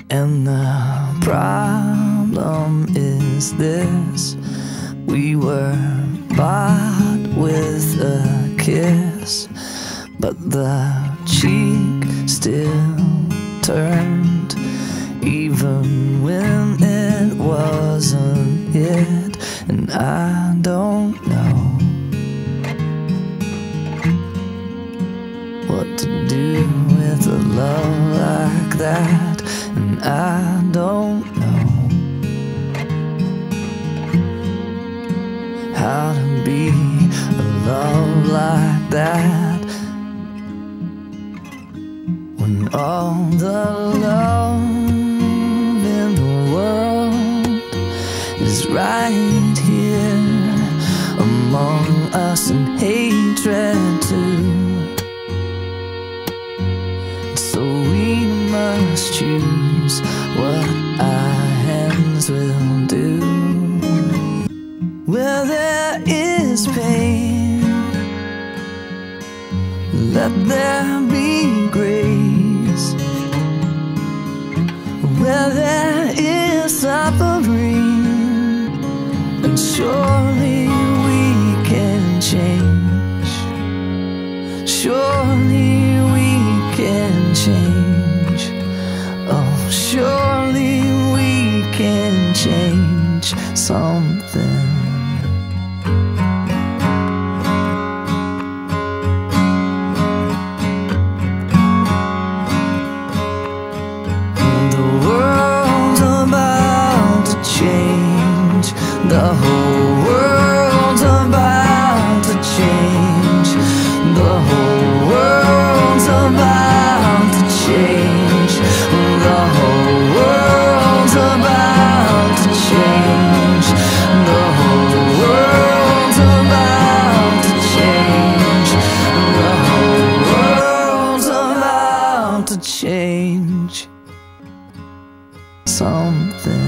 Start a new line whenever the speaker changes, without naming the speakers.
And the problem is this: we were bought with a kiss, but the cheek still turned, even when it wasn't it. And I don't know what to do with a love like that, and I don't know how to be a love like that, when all the love in the world is right here among us, and hatred too. So we must choose what our hands will do. Where there is pain, let there be grace. Where there is suffering, and surely we can change. Surely we can change. Oh, surely we can change something. The world's about to change. The whole world's about to change. The whole world's about to change. The whole world's about to change. The whole world's about to change. The whole world's about to change something.